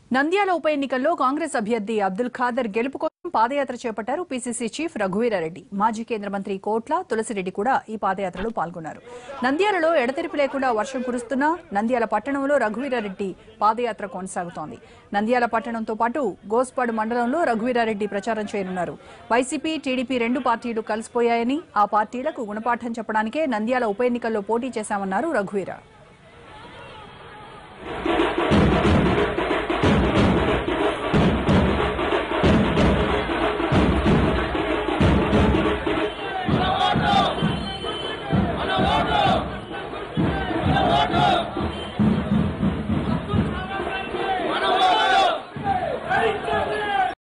నంద్యాల ఉప ఎన్నికల్లో కాంగ్రెస్ అభ్యర్థి అబ్దుల్ ఖాదర్ గెలుపు కోసం పాదయాత్ర చేపట్టారు పీసీసీ చీఫ్ రఘువీర రెడ్డి. మాజీ కేంద్ర మంత్రి కోట్ల తులసిరెడ్డి కూడా ఈ పాదయాత్రలో పాల్గొన్నారు. నంద్యాలలో ఎడతెరిపి లేకుండా వర్షం కురుస్తున్నా నంద్యాల పట్టణంలో రఘువీర రెడ్డి పాదయాత్ర కొనసాగుతోంది. నంద్యాల పట్టణంతో పాటు గోస్పాడు మండలంలో రఘువీర రెడ్డి ప్రచారం చేయనున్నారు. వైసీపీ, టీడీపీ రెండు పార్టీలు కలిసిపోయాయని, ఆ పార్టీలకు గుణపాఠం చెప్పడానికే నంద్యాల ఉప ఎన్నికల్లో పోటీ చేశామన్నారు రఘువీర.